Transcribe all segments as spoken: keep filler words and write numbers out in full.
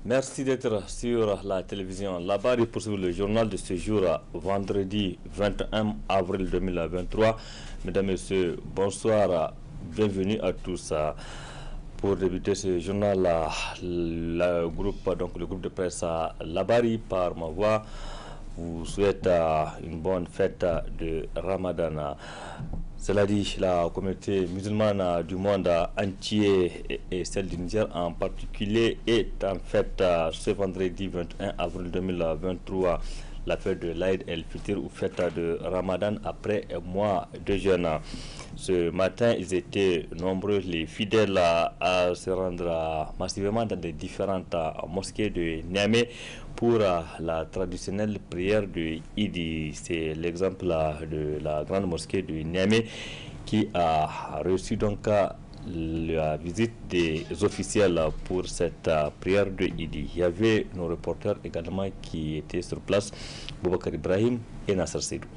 Merci d'être sur la télévision. Là-bas, il poursuit le journal de ce jour, vendredi vingt et un avril deux mille vingt-trois. Mesdames et messieurs, bonsoir, bienvenue à tous. Pour débuter ce journal, le groupe, donc le groupe de presse Labari, par ma voix, vous souhaite une bonne fête de Ramadan. Cela dit, la communauté musulmane du monde entier et celle du Niger en particulier est en fête ce vendredi vingt et un avril deux mille vingt-trois, la fête de l'Aïd el-Fitr ou fête de Ramadan après un mois de jeûne. Ce matin, ils étaient nombreux, les fidèles, à se rendre massivement dans les différentes mosquées de Niamey pour la traditionnelle prière de Idi. C'est l'exemple de la grande mosquée de Niamey qui a reçu donc la visite des officiels pour cette prière de Idi. Il y avait nos reporters également qui étaient sur place, Boubacar Ibrahim et Nasser Seydou.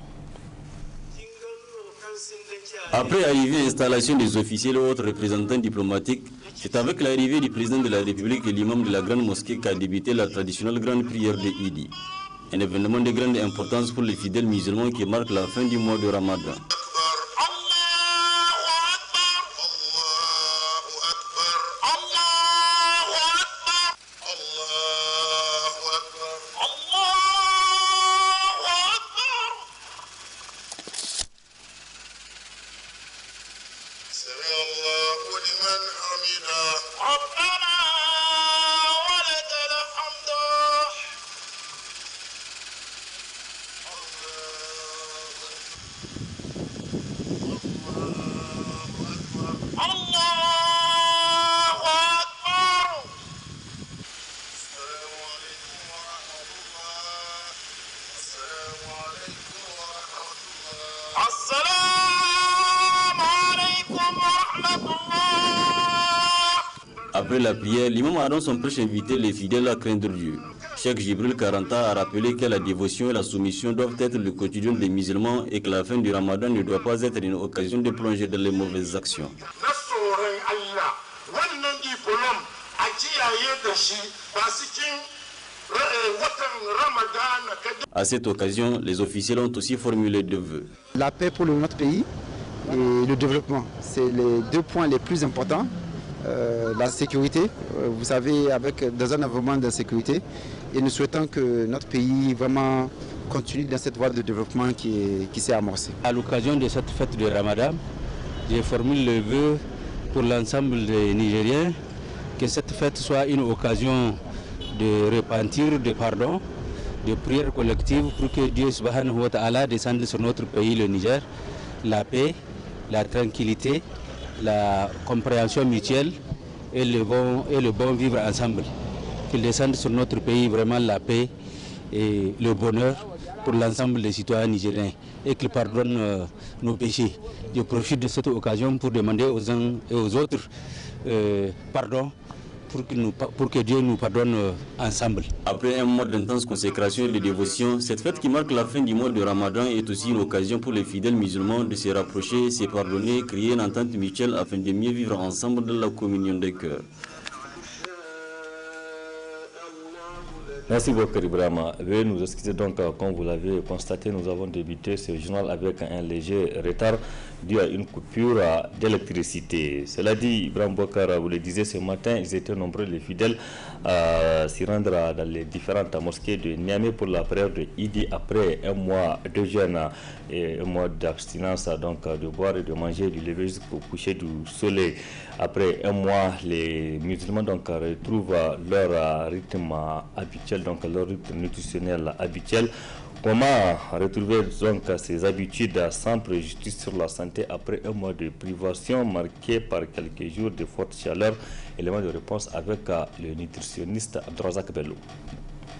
Après arrivée et installation des officiels et autres représentants diplomatiques, c'est avec l'arrivée du président de la République et l'imam de la grande mosquée qu'a débuté la traditionnelle grande prière de Idi. Un événement de grande importance pour les fidèles musulmans qui marque la fin du mois de Ramadan. Après la prière, l'imam a dans son prêche invité les fidèles à craindre Dieu. Cheikh Jibril Karanta a rappelé que la dévotion et la soumission doivent être le quotidien des musulmans et que la fin du Ramadan ne doit pas être une occasion de plonger dans les mauvaises actions. À cette occasion, les officiels ont aussi formulé deux vœux. La paix pour notre pays et le développement, c'est les deux points les plus importants. Euh, la sécurité, euh, vous savez, avec dans un environnement de sécurité, et nous souhaitons que notre pays vraiment continue dans cette voie de développement qui, qui s'est amorcée. À l'occasion de cette fête de Ramadan, j'ai formulé le vœu pour l'ensemble des Nigériens que cette fête soit une occasion de repentir, de pardon, de prière collective pour que Dieu subhanahu wa ta'ala descende sur notre pays, le Niger, la paix, la tranquillité, la compréhension mutuelle et le bon, et le bon vivre ensemble. Qu'il descende sur notre pays vraiment la paix et le bonheur pour l'ensemble des citoyens nigériens et qu'il pardonne euh, nos péchés. Je profite de cette occasion pour demander aux uns et aux autres euh, pardon pour que, nous, pour que Dieu nous pardonne euh, ensemble. Après un mois d'intense consécration et de dévotion, cette fête qui marque la fin du mois de Ramadan est aussi une occasion pour les fidèles musulmans de se rapprocher, se pardonner, créer une entente mutuelle afin de mieux vivre ensemble dans la communion des cœurs. Merci beaucoup, Ibrahima. Veuillez nous excuser donc, comme vous l'avez constaté, nous avons débuté ce journal avec un léger retard dû à une coupure d'électricité. Cela dit, Ibrahim Bokar, vous le disiez ce matin, ils étaient nombreux les fidèles à s'y rendre dans les différentes mosquées de Niamey pour la prière de Idi après un mois de jeûne et un mois d'abstinence, donc de boire et de manger du lever jusqu'au coucher du soleil. Après un mois, les musulmans donc retrouvent leur rythme habituel, donc leur rythme nutritionnel habituel. Comment retrouver donc ces habitudes sans préjudice sur la santé après un mois de privation marqué par quelques jours de forte chaleur? Élément de réponse avec le nutritionniste Abdrazak Bello.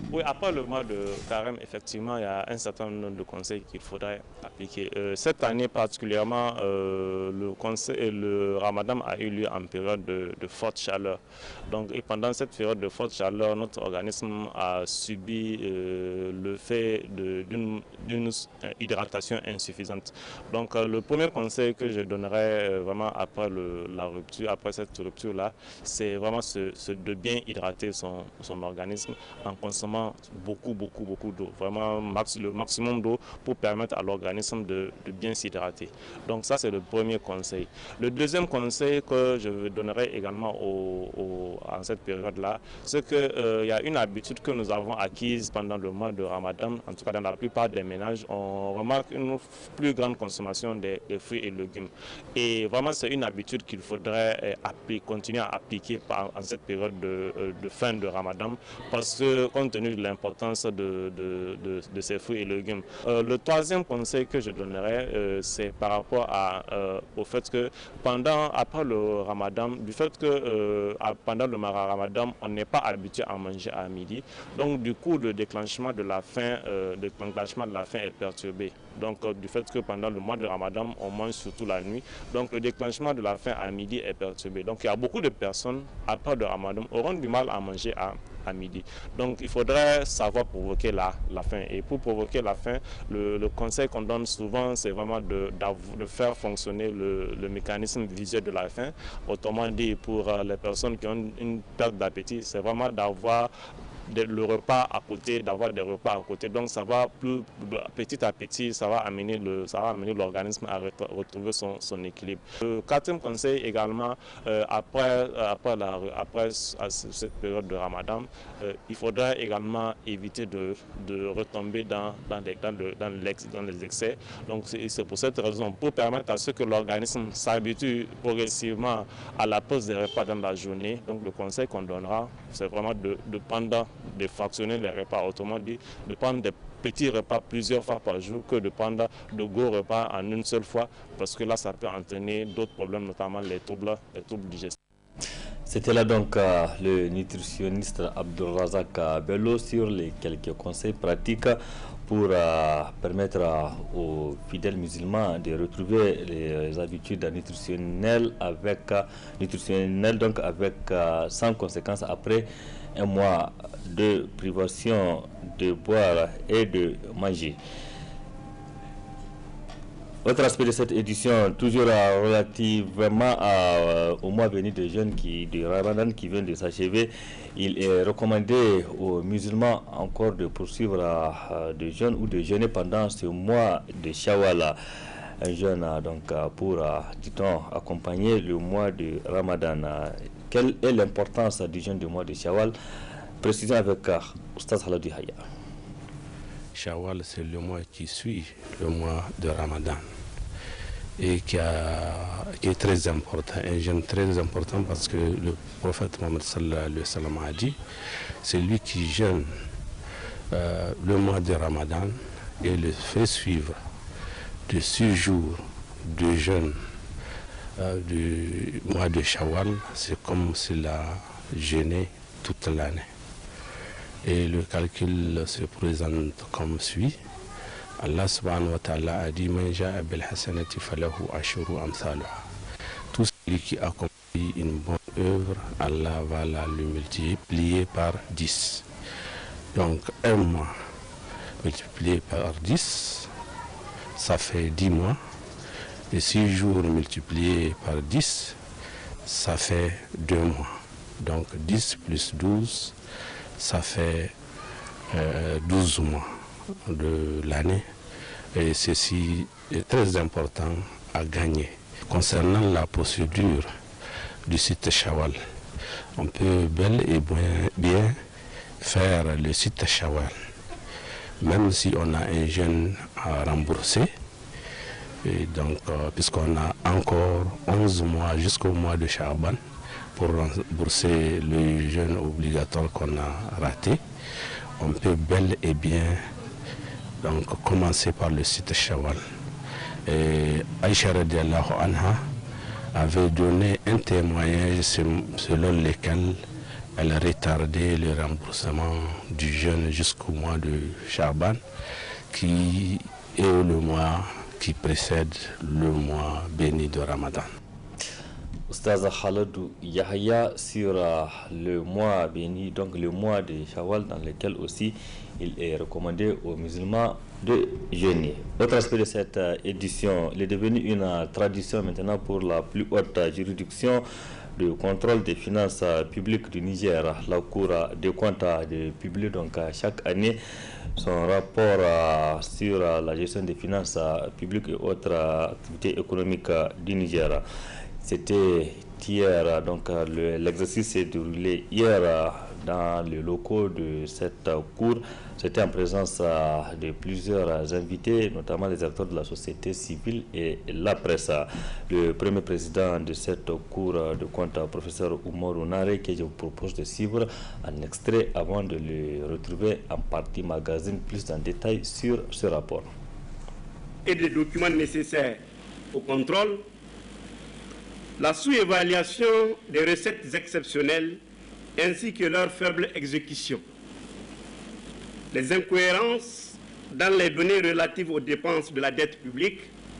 Oui, après le mois de carême, effectivement, il y a un certain nombre de conseils qu'il faudrait appliquer. Euh, cette année particulièrement, euh, le, conseil, le ramadan a eu lieu en période de, de forte chaleur. Donc, et pendant cette période de forte chaleur, notre organisme a subi euh, le fait d'une hydratation insuffisante. Donc, euh, le premier conseil que je donnerais euh, vraiment après le, la rupture, après cette rupture-là, c'est vraiment ce, ce, de bien hydrater son, son organisme en consommant beaucoup, beaucoup, beaucoup d'eau, vraiment max, le maximum d'eau pour permettre à l'organisme de, de bien s'hydrater. Donc ça, c'est le premier conseil. Le deuxième conseil que je donnerai également au, au, en cette période-là, c'est qu'il euh, y a une habitude que nous avons acquise pendant le mois de Ramadan, en tout cas dans la plupart des ménages, on remarque une plus grande consommation des, des fruits et légumes. Et vraiment, c'est une habitude qu'il faudrait euh, appliquer, continuer à appliquer par, en cette période de, de fin de Ramadan, parce que compte tenu de l'importance de, de, de, de ces fruits et légumes. Euh, le troisième conseil que je donnerais, euh, c'est par rapport à, euh, au fait que pendant, après le ramadan, du fait que euh, pendant le ramadan, on n'est pas habitué à manger à midi, donc du coup le déclenchement de la faim, euh, le déclenchement de la faim est perturbé. Donc euh, du fait que pendant le mois de ramadan, on mange surtout la nuit, donc le déclenchement de la faim à midi est perturbé. Donc il y a beaucoup de personnes, après le ramadan, auront du mal à manger à à midi. Donc il faudrait savoir provoquer la, la faim. Et pour provoquer la faim, le, le conseil qu'on donne souvent, c'est vraiment de, de faire fonctionner le, le mécanisme visuel de la faim. Autrement dit, pour les personnes qui ont une perte d'appétit, c'est vraiment d'avoir le repas à côté, d'avoir des repas à côté. Donc ça va plus petit à petit, ça va amener le, ça va amener l'organisme à retrouver son, son équilibre. Le quatrième conseil également, euh, après, après, la, après cette période de Ramadan, euh, il faudra également éviter de, de retomber dans, dans, les, dans, le, dans, l'ex, dans les excès. Donc c'est pour cette raison, pour permettre à ce que l'organisme s'habitue progressivement à la pause des repas dans la journée. Donc le conseil qu'on donnera, c'est vraiment de, de prendre de fractionner les repas, autrement dit, de prendre des petits repas plusieurs fois par jour que de prendre de gros repas en une seule fois, parce que là, ça peut entraîner d'autres problèmes, notamment les troubles, les troubles digestifs. C'était là donc euh, le nutritionniste Abdulrazak Bello sur les quelques conseils pratiques pour euh, permettre euh, aux fidèles musulmans de retrouver les habitudes nutritionnelles avec euh, nutritionnelles donc avec euh, sans conséquence après un mois de privation de boire et de manger. Autre aspect de cette édition, toujours euh, relativement à, euh, au mois venu de jeûne qui, de Ramadan qui vient de s'achever, il est recommandé aux musulmans encore de poursuivre euh, de jeûne ou de jeûner pendant ce mois de Shawwal. Un jeûne euh, donc, euh, pour, euh, dit-on, accompagner le mois de Ramadan. Quelle est l'importance du jeûne du mois de Shawwal? Précision avec euh, Oustaz Haladou Haya. Shawwal, c'est le mois qui suit le mois de Ramadan et qui, a, qui est très important, un jeûne très important parce que le prophète Mohammed sallallahu alayhi wa sallam a dit, c'est lui qui jeûne euh, le mois de Ramadan et le fait suivre de six jours de jeûne euh, du mois de Shawwal, c'est comme s'il a jeûné toute l'année. Et le calcul se présente comme suit. Allah subhanahu wa ta'ala a dit Man ja'a bil hasanati falahu ashru amsaluha. Tout celui qui accomplit une bonne œuvre, Allah va la lui multiplier par dix. Donc un mois multiplié par dix, ça fait dix mois. Et six jours multipliés par dix, ça fait deux mois. Donc dix plus douze, ça fait euh, douze mois de l'année et ceci est très important à gagner. Concernant la procédure du site Shawwal, on peut bel et bien, bien faire le site Shawwal, même si on a un jeûne à rembourser. Et donc, euh, puisqu'on a encore onze mois jusqu'au mois de Sha'ban pour rembourser le jeûne obligatoire qu'on a raté, on peut bel et bien donc, commencer par le site Shawwal. Et Aïcha radiallahu anha avait donné un témoignage selon lequel elle a retardé le remboursement du jeûne jusqu'au mois de Chaban, qui est le mois qui précède le mois béni de Ramadan. Oustaz Khaladou Yahya, sur euh, le mois béni, donc le mois de Shawwal, dans lequel aussi il est recommandé aux musulmans de jeûner. Autre aspect de cette euh, édition, il est devenu une euh, tradition maintenant pour la plus haute euh, juridiction de contrôle des finances euh, publiques du Niger, la Cour des comptes, de publier donc euh, chaque année son rapport euh, sur euh, la gestion des finances euh, publiques et autres euh, activités économiques euh, du Niger. C'était hier, donc l'exercice s'est déroulé hier dans les locaux de cette cour. C'était en présence de plusieurs invités, notamment les acteurs de la société civile et la presse. Le premier président de cette cour de compte, professeur Oumarou Nare, que je vous propose de suivre en extrait avant de le retrouver en partie magazine plus en détail sur ce rapport. Et des documents nécessaires au contrôle, la sous-évaluation des recettes exceptionnelles ainsi que leur faible exécution, les incohérences dans les données relatives aux dépenses de la dette publique,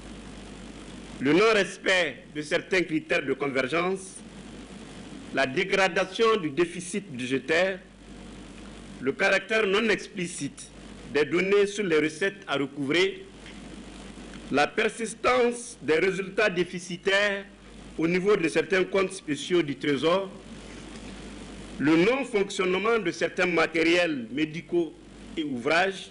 le non-respect de certains critères de convergence, la dégradation du déficit budgétaire, le caractère non explicite des données sur les recettes à recouvrer, la persistance des résultats déficitaires au niveau de certains comptes spéciaux du Trésor, le non-fonctionnement de certains matériels médicaux et ouvrages,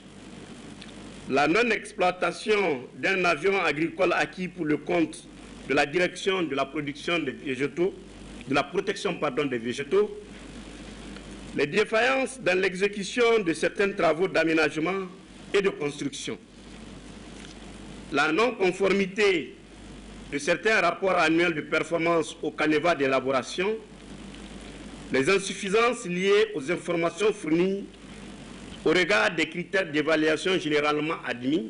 la non-exploitation d'un avion agricole acquis pour le compte de la direction de la production des végétaux, de la protection pardon, des végétaux, les défaillances dans l'exécution de certains travaux d'aménagement et de construction, la non-conformité de certains rapports annuels de performance au canevas d'élaboration, les insuffisances liées aux informations fournies au regard des critères d'évaluation généralement admis,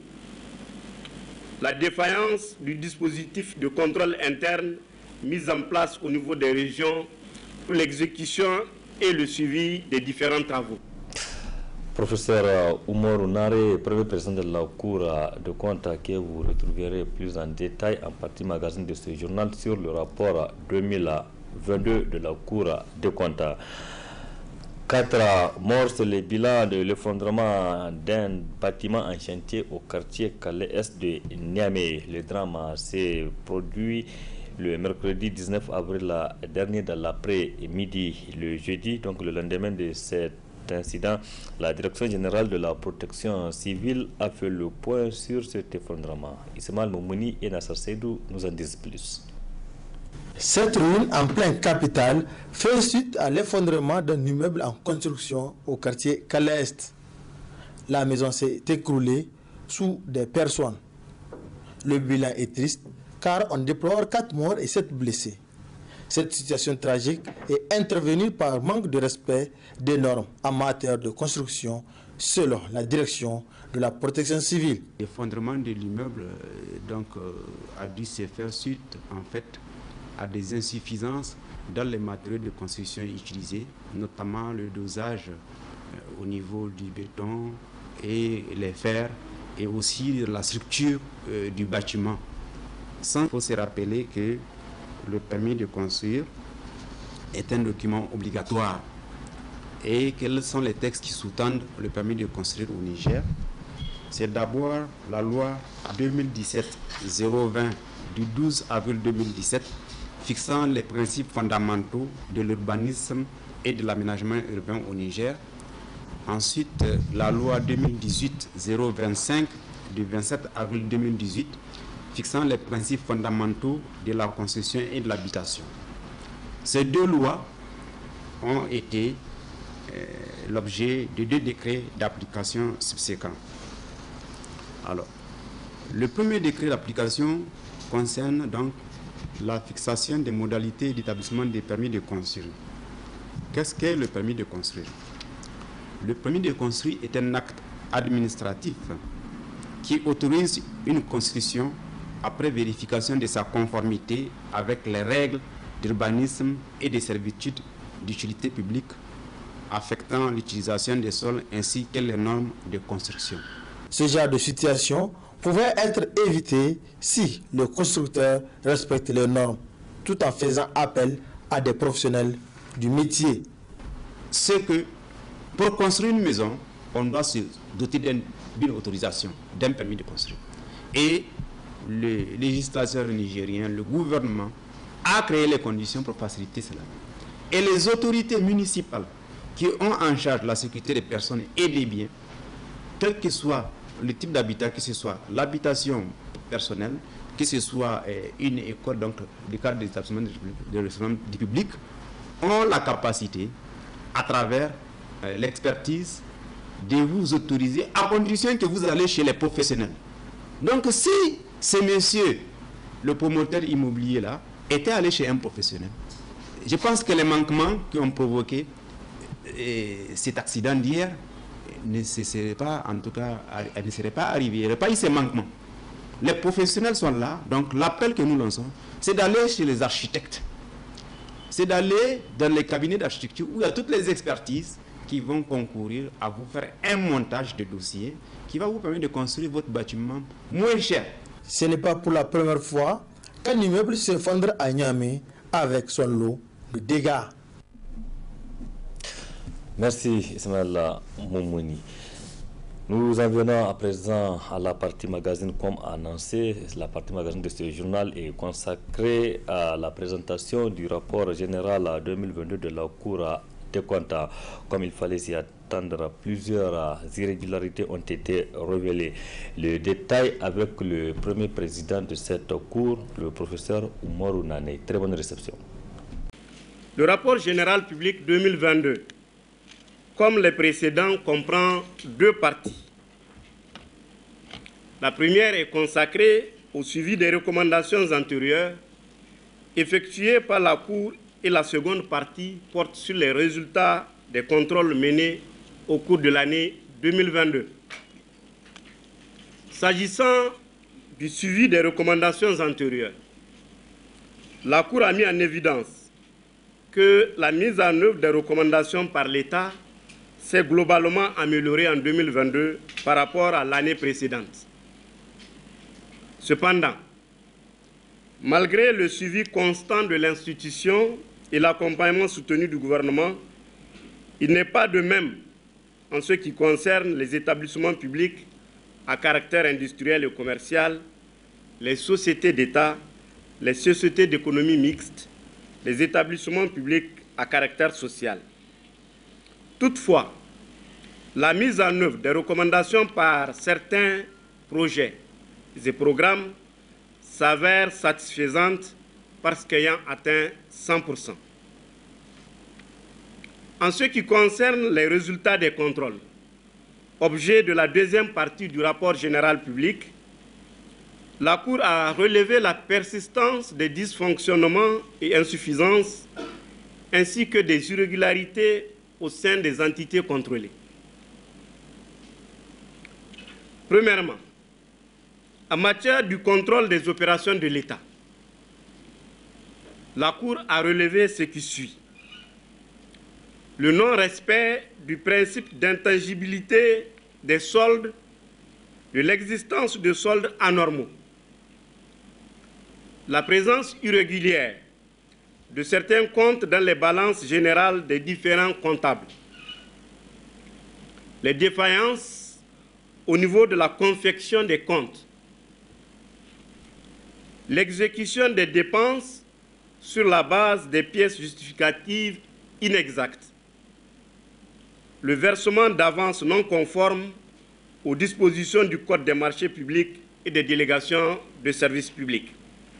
la défaillance du dispositif de contrôle interne mis en place au niveau des régions pour l'exécution et le suivi des différents travaux. Professeur Oumarou Nare, premier président de la Cour de compte, que vous retrouverez plus en détail en partie magazine de ce journal sur le rapport deux mille vingt-deux de la Cour de compte. Quatre morts, c'est le bilan de l'effondrement d'un bâtiment en chantier au quartier Calais-Est de Niamey. Le drame s'est produit le mercredi dix-neuf avril dernier dans l'après-midi. Le jeudi, donc le lendemain de cette incident, la Direction générale de la protection civile a fait le point sur cet effondrement. Ismaël Moumouni et Nassar Seydou nous en disent plus. Cette ruine en plein capital fait suite à l'effondrement d'un immeuble en construction au quartier Calais-Est. La maison s'est écroulée sous des personnes. Le bilan est triste car on déplore quatre morts et sept blessés. Cette situation tragique est intervenue par manque de respect des normes en matière de construction selon la direction de la protection civile. L'effondrement de l'immeuble donc, euh, a dû se faire suite en fait à des insuffisances dans les matériaux de construction utilisés, notamment le dosage euh, au niveau du béton et les fers et aussi la structure euh, du bâtiment. Sans faut se rappeler que le permis de construire est un document obligatoire. Et quels sont les textes qui sous-tendent le permis de construire au Niger? C'est d'abord la loi deux mille dix-sept zéro vingt du douze avril deux mille dix-sept fixant les principes fondamentaux de l'urbanisme et de l'aménagement urbain au Niger. Ensuite, la loi deux mille dix-huit zéro vingt-cinq du vingt-sept avril deux mille dix-huit fixant les principes fondamentaux de la construction et de l'habitation. Ces deux lois ont été euh, l'objet de deux décrets d'application subséquents. Alors, le premier décret d'application concerne donc la fixation des modalités d'établissement des permis de construire. Qu'est-ce qu'est le permis de construire? Le permis de construire est un acte administratif qui autorise une construction après vérification de sa conformité avec les règles d'urbanisme et de servitude d'utilité publique affectant l'utilisation des sols ainsi que les normes de construction. Ce genre de situation pouvait être évité si le constructeur respecte les normes, tout en faisant appel à des professionnels du métier. C'est que pour construire une maison, on doit se doter d'une autorisation, d'un permis de construire. Et le législateur nigérien, le gouvernement, a créé les conditions pour faciliter cela. Et les autorités municipales qui ont en charge la sécurité des personnes et des biens, quel que soit le type d'habitat, que ce soit l'habitation personnelle, que ce soit une école, donc le cadre des établissements du public, ont la capacité, à travers euh, l'expertise, de vous autoriser à condition que vous allez chez les professionnels. Donc si ces messieurs, le promoteur immobilier là, étaient allés chez un professionnel, je pense que les manquements qui ont provoqué euh, cet accident d'hier ne seraient pas, en tout cas, ne seraient pas arrivés. Il n'y aurait pas eu ces manquements. Les professionnels sont là, donc l'appel que nous lançons, c'est d'aller chez les architectes. C'est d'aller dans les cabinets d'architecture où il y a toutes les expertises qui vont concourir à vous faire un montage de dossier qui va vous permettre de construire votre bâtiment moins cher. Ce n'est pas pour la première fois qu'un immeuble s'effondre à Niamey avec son lot de dégâts. Merci Ismaël Moumouni. Nous en venons à présent à la partie magazine comme annoncé. La partie magazine de ce journal est consacrée à la présentation du rapport général deux mille vingt-deux de la Cour des comptes. Comme il fallait s'y attendre, plusieurs irrégularités ont été révélées. Le détail avec le premier président de cette Cour, le professeur Oumarou Nane. Très bonne réception. Le rapport général public deux mille vingt-deux, comme les précédents, comprend deux parties. La première est consacrée au suivi des recommandations antérieures effectuées par la Cour et la seconde partie porte sur les résultats des contrôles menés au cours de l'année deux mille vingt-deux. S'agissant du suivi des recommandations antérieures, la Cour a mis en évidence que la mise en œuvre des recommandations par l'État s'est globalement améliorée en deux mille vingt-deux par rapport à l'année précédente. Cependant, malgré le suivi constant de l'institution et l'accompagnement soutenu du gouvernement, il n'est pas de même en ce qui concerne les établissements publics à caractère industriel et commercial, les sociétés d'État, les sociétés d'économie mixte, les établissements publics à caractère social. Toutefois, la mise en œuvre des recommandations par certains projets et programmes s'avère satisfaisante parce qu'ayant atteint cent pour cent. En ce qui concerne les résultats des contrôles, objet de la deuxième partie du rapport général public, la Cour a relevé la persistance des dysfonctionnements et insuffisances ainsi que des irrégularités au sein des entités contrôlées. Premièrement, en matière du contrôle des opérations de l'État, la Cour a relevé ce qui suit. Le non-respect du principe d'intangibilité des soldes, de l'existence de soldes anormaux, la présence irrégulière de certains comptes dans les balances générales des différents comptables, les défaillances au niveau de la confection des comptes, l'exécution des dépenses sur la base des pièces justificatives inexactes, le versement d'avances non conformes aux dispositions du Code des marchés publics et des délégations de services publics,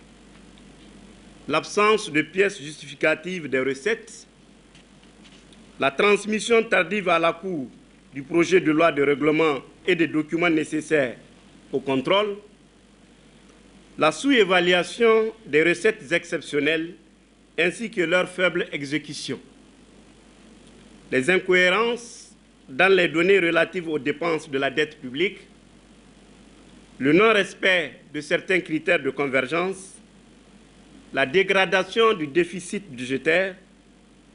l'absence de pièces justificatives des recettes, la transmission tardive à la Cour du projet de loi de règlement et des documents nécessaires au contrôle, la sous-évaluation des recettes exceptionnelles ainsi que leur faible exécution, les incohérences dans les données relatives aux dépenses de la dette publique, le non-respect de certains critères de convergence, la dégradation du déficit budgétaire,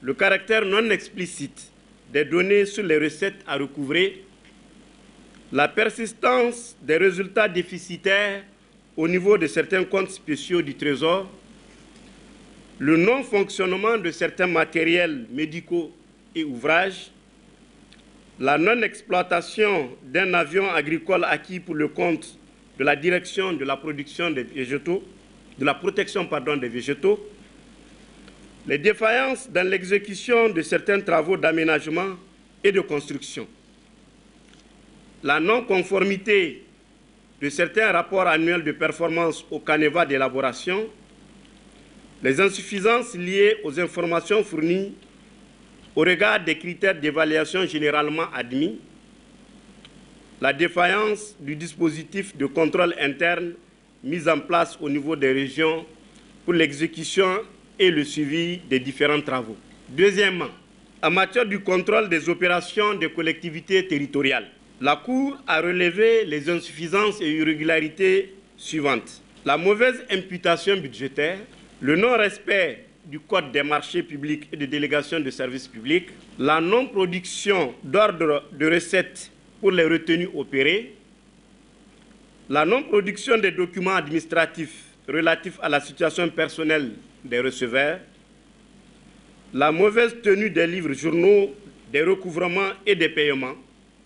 le caractère non explicite des données sur les recettes à recouvrer, la persistance des résultats déficitaires au niveau de certains comptes spéciaux du Trésor, le non-fonctionnement de certains matériels médicaux et ouvrages, la non-exploitation d'un avion agricole acquis pour le compte de la direction de la production des végétaux, de la protection pardon, des végétaux, les défaillances dans l'exécution de certains travaux d'aménagement et de construction, la non-conformité de certains rapports annuels de performance au canevas d'élaboration, les insuffisances liées aux informations fournies au regard des critères d'évaluation généralement admis, la défaillance du dispositif de contrôle interne mis en place au niveau des régions pour l'exécution et le suivi des différents travaux. Deuxièmement, en matière du contrôle des opérations des collectivités territoriales, la Cour a relevé les insuffisances et irrégularités suivantes. La mauvaise imputation budgétaire, le non-respect du Code des marchés publics et des délégations de services publics, la non-production d'ordre de recettes pour les retenues opérées, la non-production des documents administratifs relatifs à la situation personnelle des receveurs, la mauvaise tenue des livres journaux, des recouvrements et des paiements,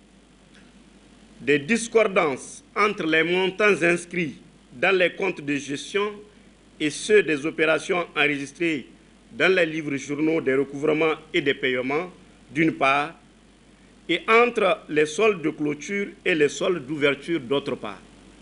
des discordances entre les montants inscrits dans les comptes de gestion et ceux des opérations enregistrées dans les livres journaux des recouvrements et des paiements, d'une part, et entre les soldes de clôture et les soldes d'ouverture, d'autre part.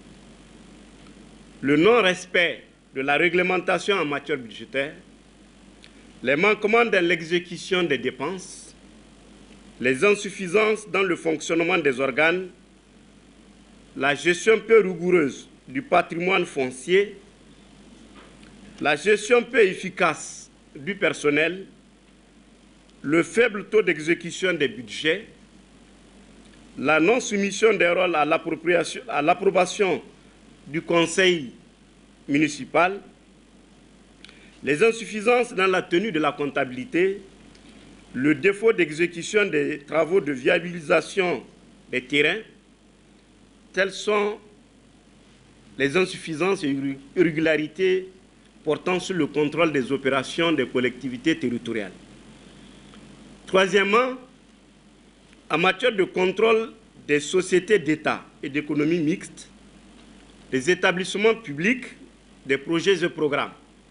Le non-respect de la réglementation en matière budgétaire, les manquements dans l'exécution des dépenses, les insuffisances dans le fonctionnement des organes, la gestion peu rigoureuse du patrimoine foncier, la gestion peu efficace du personnel, le faible taux d'exécution des budgets, la non-soumission des rôles à l'approbation du conseil municipal, les insuffisances dans la tenue de la comptabilité, le défaut d'exécution des travaux de viabilisation des terrains, telles sont les insuffisances et irrégularités portant sur le contrôle des opérations des collectivités territoriales. Troisièmement, en matière de contrôle des sociétés d'État et d'économie mixte, des établissements publics, des projets et programmes,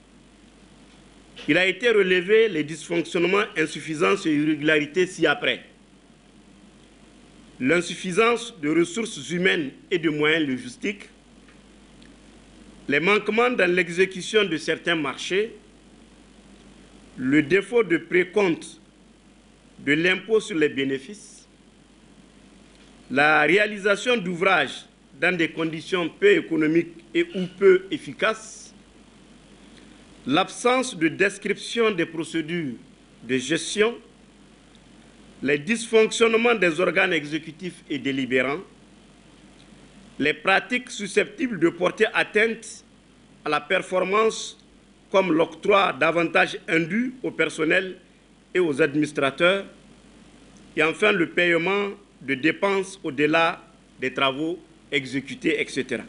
il a été relevé les dysfonctionnements, insuffisances et irrégularités ci-après. L'insuffisance de ressources humaines et de moyens logistiques, les manquements dans l'exécution de certains marchés, le défaut de précompte de l'impôt sur les bénéfices, la réalisation d'ouvrages dans des conditions peu économiques et ou peu efficaces, l'absence de description des procédures de gestion, les dysfonctionnements des organes exécutifs et délibérants, les pratiques susceptibles de porter atteinte à la performance comme l'octroi d'avantages indus au personnel et aux administrateurs, et enfin le paiement de dépenses au-delà des travaux exécutés, et cetera.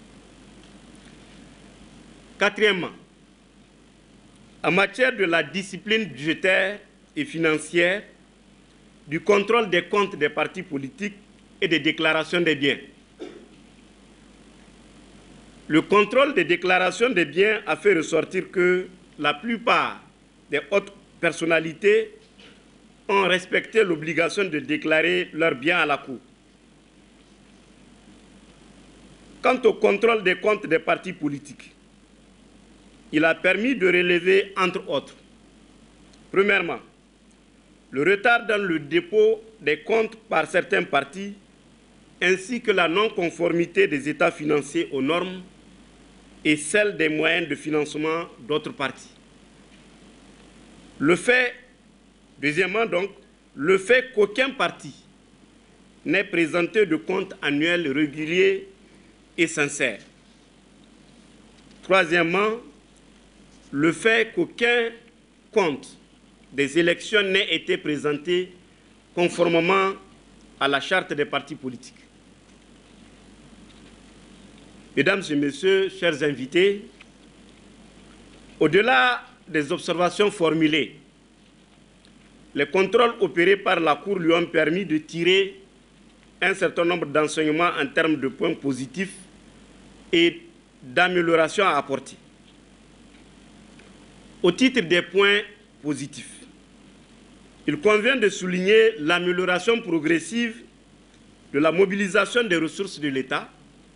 Quatrièmement, en matière de la discipline budgétaire et financière, du contrôle des comptes des partis politiques et des déclarations des biens. Le contrôle des déclarations des biens a fait ressortir que la plupart des hautes personnalités ont respecté l'obligation de déclarer leurs biens à la Cour. Quant au contrôle des comptes des partis politiques, il a permis de relever, entre autres, premièrement, le retard dans le dépôt des comptes par certains partis, ainsi que la non-conformité des états financiers aux normes et celle des moyens de financement d'autres partis. Le fait, deuxièmement donc, le fait qu'aucun parti n'ait présenté de compte annuel régulier et sincère. Troisièmement, le fait qu'aucun compte des élections n'ait été présenté conformément à la charte des partis politiques. Mesdames et messieurs, chers invités, au-delà des observations formulées, les contrôles opérés par la Cour lui ont permis de tirer un certain nombre d'enseignements en termes de points positifs et d'améliorations à apporter. Au titre des points positifs, il convient de souligner l'amélioration progressive de la mobilisation des ressources de l'État.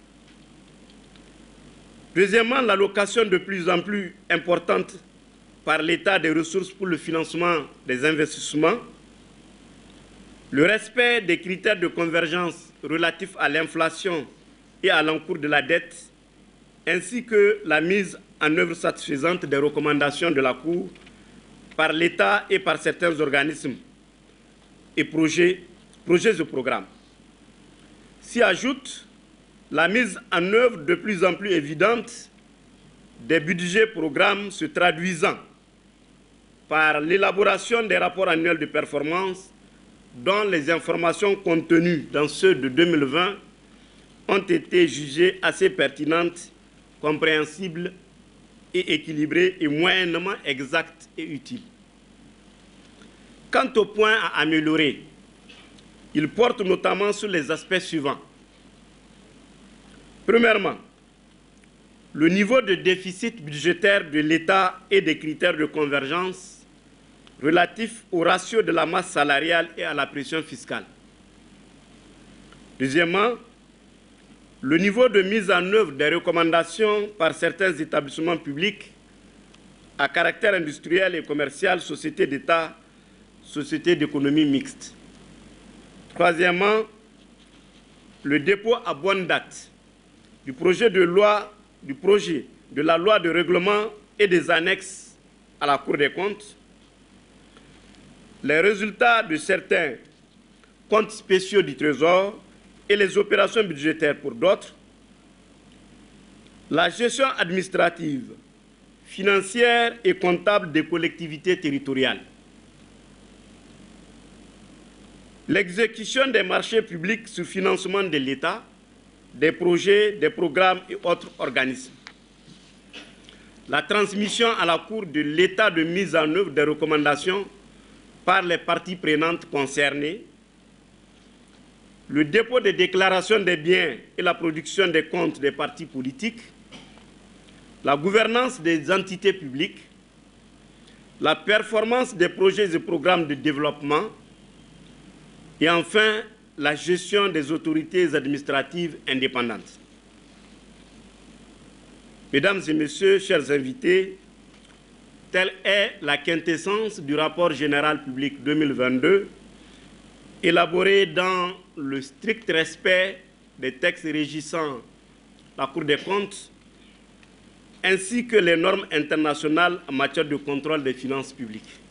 Deuxièmement, l'allocation de plus en plus importante par l'État des ressources pour le financement des investissements, le respect des critères de convergence relatifs à l'inflation et à l'encours de la dette, ainsi que la mise en œuvre satisfaisante des recommandations de la Cour par l'État et par certains organismes et projets, projets et programmes. S'y ajoute la mise en œuvre de plus en plus évidente des budgets programmes se traduisant par l'élaboration des rapports annuels de performance dont les informations contenues dans ceux de deux mille vingt ont été jugées assez pertinentes, compréhensibles et équilibrées et moyennement exactes et utiles. Quant aux points à améliorer, ils portent notamment sur les aspects suivants. Premièrement, le niveau de déficit budgétaire de l'État et des critères de convergence relatifs au ratio de la masse salariale et à la pression fiscale. Deuxièmement, le niveau de mise en œuvre des recommandations par certains établissements publics à caractère industriel et commercial, sociétés d'État, sociétés d'économie mixte. Troisièmement, le dépôt à bonne date du projet de loi, du projet de la loi de règlement et des annexes à la Cour des comptes, les résultats de certains comptes spéciaux du Trésor et les opérations budgétaires pour d'autres, la gestion administrative, financière et comptable des collectivités territoriales, l'exécution des marchés publics sous financement de l'État, des projets, des programmes et autres organismes, la transmission à la Cour de l'état de mise en œuvre des recommandations par les parties prenantes concernées, le dépôt des déclarations des biens et la production des comptes des partis politiques, la gouvernance des entités publiques, la performance des projets et programmes de développement et enfin la gestion des autorités administratives indépendantes. Mesdames et messieurs, chers invités, telle est la quintessence du rapport général public deux mille vingt-deux, élaboré dans le strict respect des textes régissant la Cour des comptes, ainsi que les normes internationales en matière de contrôle des finances publiques.